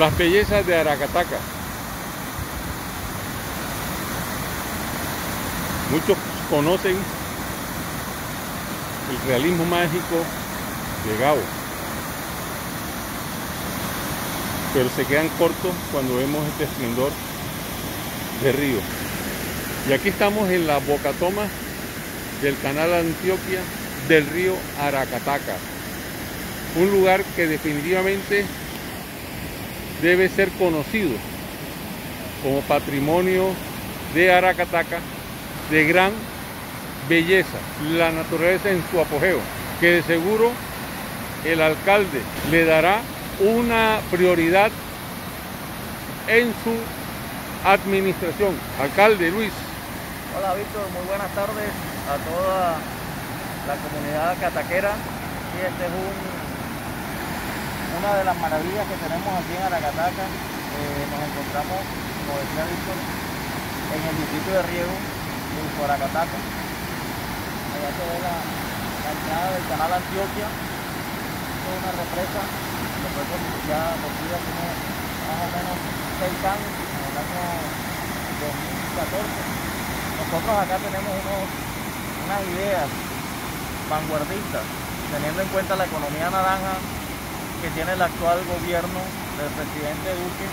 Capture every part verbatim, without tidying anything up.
las bellezas de Aracataca. Muchos conocen el realismo mágico de Gabo, pero se quedan cortos cuando vemos este esplendor de río. Y aquí estamos en la bocatoma del canal Antioquia del río Aracataca, un lugar que definitivamente debe ser conocido como patrimonio de Aracataca, de gran belleza, la naturaleza en su apogeo, que de seguro el alcalde le dará una prioridad en su administración. Alcalde Luis. Hola Víctor, muy buenas tardes a toda la comunidad cataquera. Y este es un, una de las maravillas que tenemos aquí en Aracataca. Eh, nos encontramos, como decía Víctor, en el distrito de riego de Aracataca. Allá se ve la, la entrada del canal Antioquia. Esto es una represa, represa ya construida tiene más o menos seis años, en el año dos mil catorce. Nosotros acá tenemos unos, unas ideas vanguardistas, teniendo en cuenta la economía naranja que tiene el actual gobierno del presidente Duque,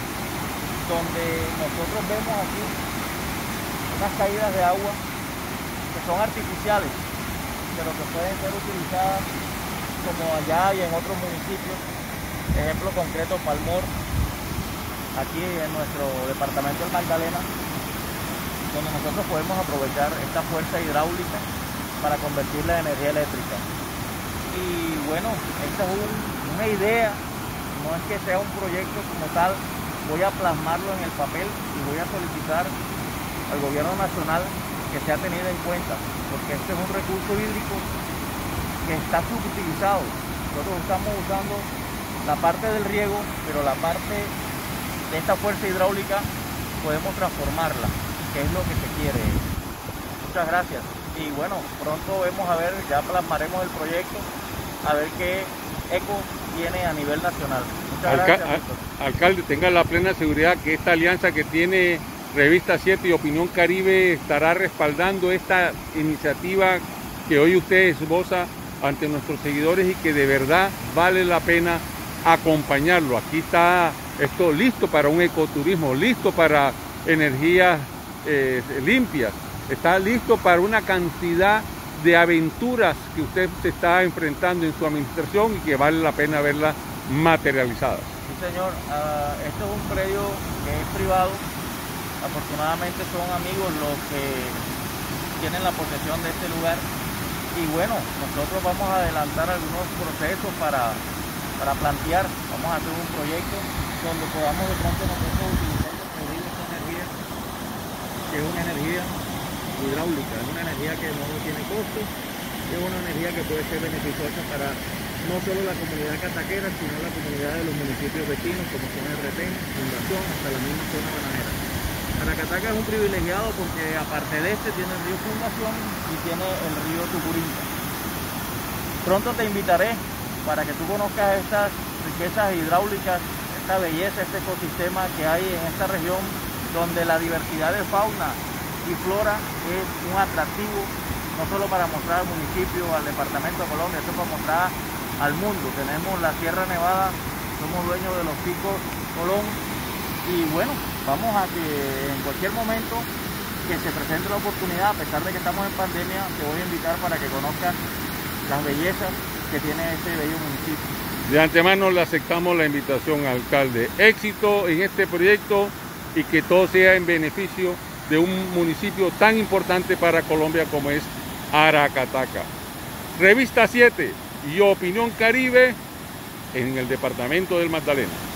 donde nosotros vemos aquí unas caídas de agua que son artificiales, pero que pueden ser utilizadas como allá y en otros municipios. Ejemplo concreto, Palmor, aquí en nuestro departamento del Magdalena, donde nosotros podemos aprovechar esta fuerza hidráulica para convertirla en energía eléctrica. Y bueno, esta es un, una idea, no es que sea un proyecto como tal. Voy a plasmarlo en el papel y voy a solicitar al gobierno nacional que sea tenido en cuenta, porque este es un recurso hídrico que está subutilizado. Nosotros estamos usando la parte del riego, pero la parte de esta fuerza hidráulica podemos transformarla, que es lo que se quiere. Muchas gracias. Y bueno, pronto vemos a ver, ya plasmaremos el proyecto, a ver qué eco tiene a nivel nacional. Muchas Alca gracias. al alcalde, tenga la plena seguridad que esta alianza que tiene Revista siete y Opinión Caribe estará respaldando esta iniciativa que hoy usted esboza ante nuestros seguidores y que de verdad vale la pena acompañarlo. Aquí está esto listo para un ecoturismo, listo para energías eh, limpias, está listo para una cantidad de aventuras que usted se está enfrentando en su administración y que vale la pena verlas materializadas. Sí, señor. Uh, este es un predio que es privado. Afortunadamente son amigos los que tienen la posesión de este lugar. Y bueno, nosotros vamos a adelantar algunos procesos para, para plantear. Vamos a hacer un proyecto donde podamos de pronto nosotros utilizar esta energía, que es una energía hidráulica, es una energía que no tiene costo, es una energía que puede ser beneficiosa para no solo la comunidad cataquera, sino la comunidad de los municipios vecinos, como son el Retén, Fundación, hasta la misma zona bananera. Aracataca es un privilegiado porque aparte de este tiene el río Fundación y tiene el río Tucurinca. Pronto te invitaré para que tú conozcas estas riquezas hidráulicas, esta belleza, este ecosistema que hay en esta región, donde la diversidad de fauna y flora es un atractivo, no solo para mostrar al municipio, al departamento de Colombia, esto es para mostrar al mundo. Tenemos la Sierra Nevada, somos dueños de los picos Colón, y bueno, vamos a que en cualquier momento que se presente la oportunidad, a pesar de que estamos en pandemia, te voy a invitar para que conozcas las bellezas que tiene este bello municipio. De antemano le aceptamos la invitación, alcalde. Éxito en este proyecto y que todo sea en beneficio de un municipio tan importante para Colombia como es Aracataca. Revista siete y Opinión Caribe en el departamento del Magdalena.